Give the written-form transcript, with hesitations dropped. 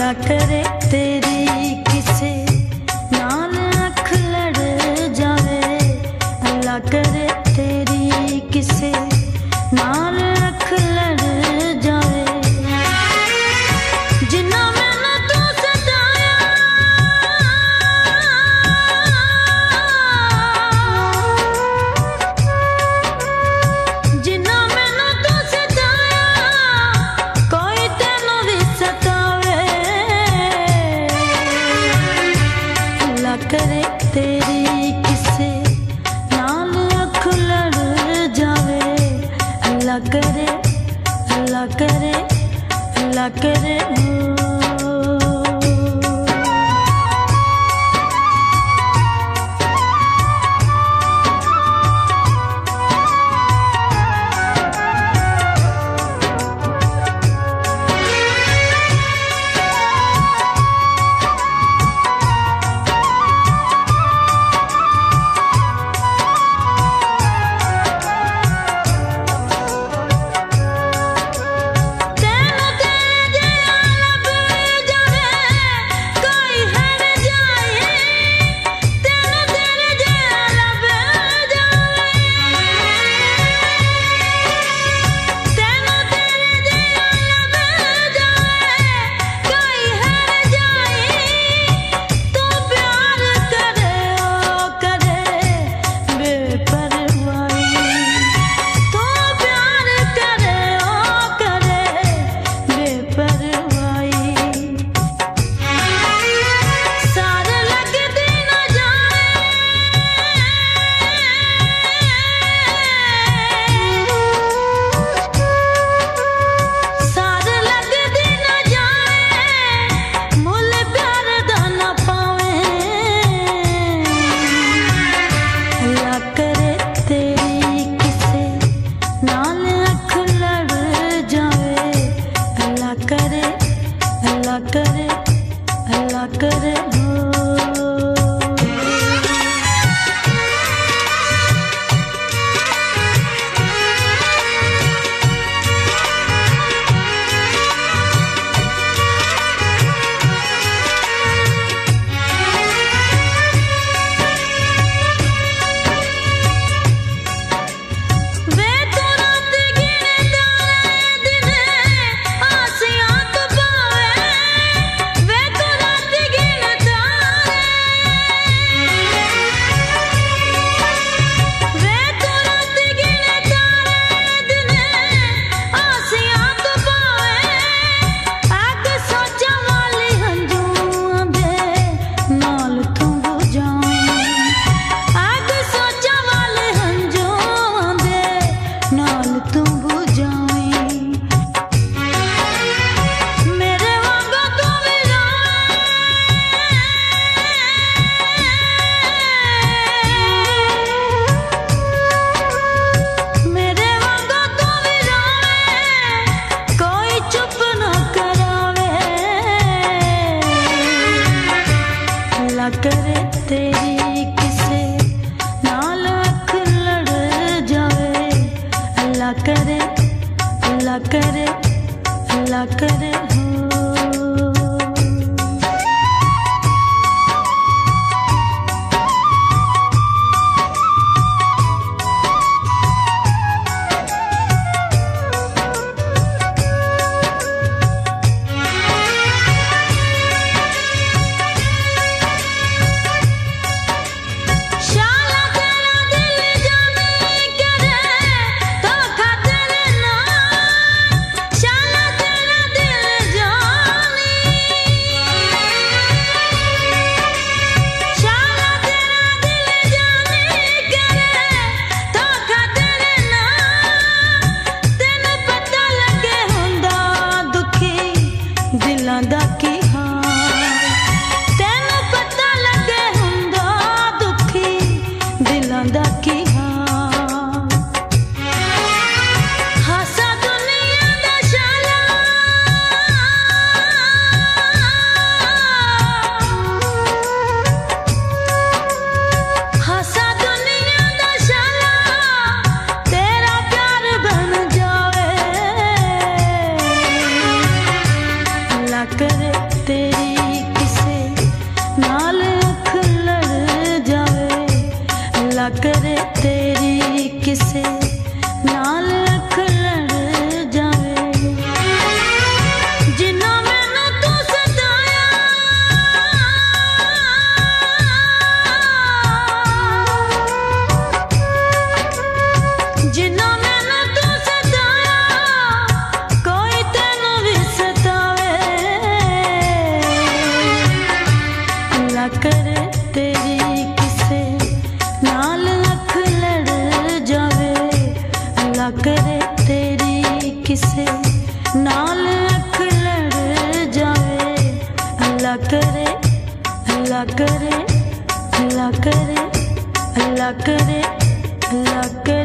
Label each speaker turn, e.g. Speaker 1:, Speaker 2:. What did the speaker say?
Speaker 1: अल्लाह करे तेरी किसे नाल अख लड़ जावे, अल्लाह करे तेरी किसे नाल अख लड़ जावे। जिन्ना मैनू तू सताया, जिन्ना मैनू तू सताया, कोई तेनू भी सतावे। अल्लाह करे तेरी किसे नाल अख लड़ जावे, अल्लाह करे, अल्लाह करे, अल्लाह करे। करे, अल्लाह करे करे तेरी किसे नाल अख लड़ जावे, अल्लाह करे, अल्लाह करे, अल्लाह करे। करे ते नाल अख लड़ जावे। अल्लाह करे, अल्लाह करे, अल्लाह करे, अल्लाह करे, अल्लाह करे।